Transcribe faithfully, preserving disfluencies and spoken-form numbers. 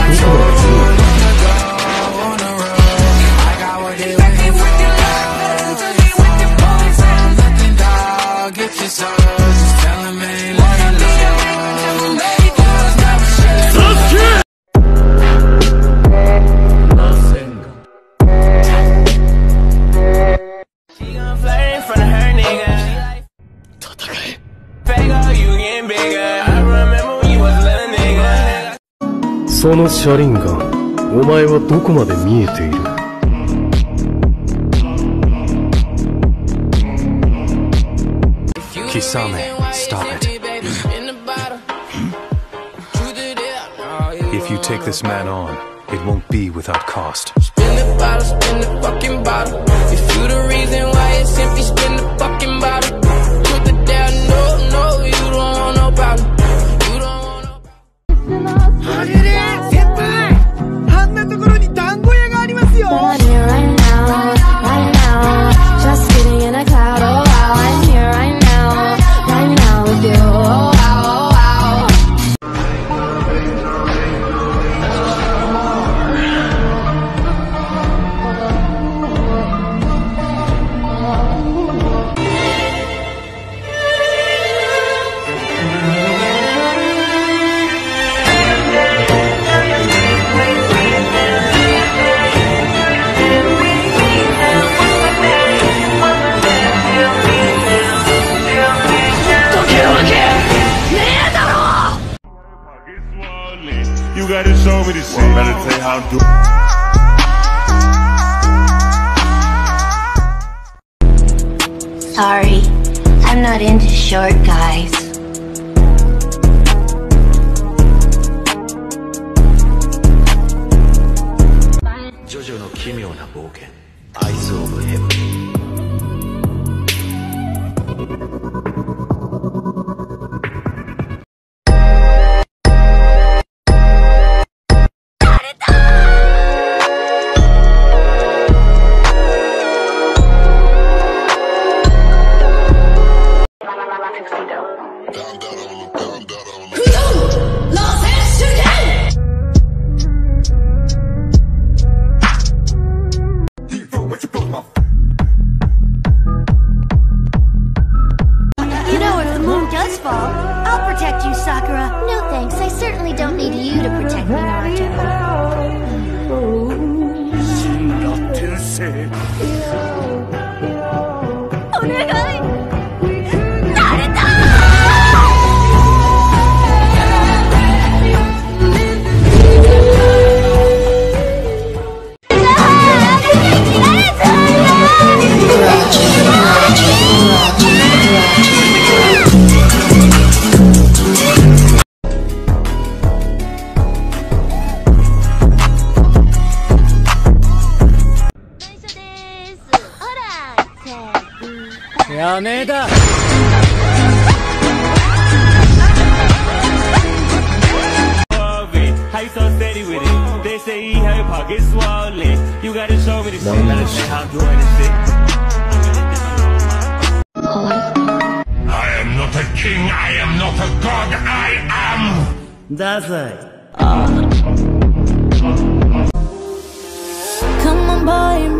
その車輪ガン、お前はどこまで見えている？キサメ、stop it. If you take this man on, it won't be without cost. Spin the bottle, spin the fucking bottle. If you the reason why it's empty, spin the fucking bottle. Put the down, no, no, you don't want no problem. You don't want no problem. I'm here right now, right now. Just sitting in a cloud, oh wow. I'm here right now, right now with you, oh wow, oh wow. You gotta show me this shit. Well, I better tell you how to do. Sorry, I'm not into short guys. JoJo no Kimyou na Bouken, Eyes of Heaven. I'll protect you, Sakura. No thanks, I certainly don't need you to protect me, Naruto. やめだ。 King, I am not a god, I am! ださい。 Come on, boy.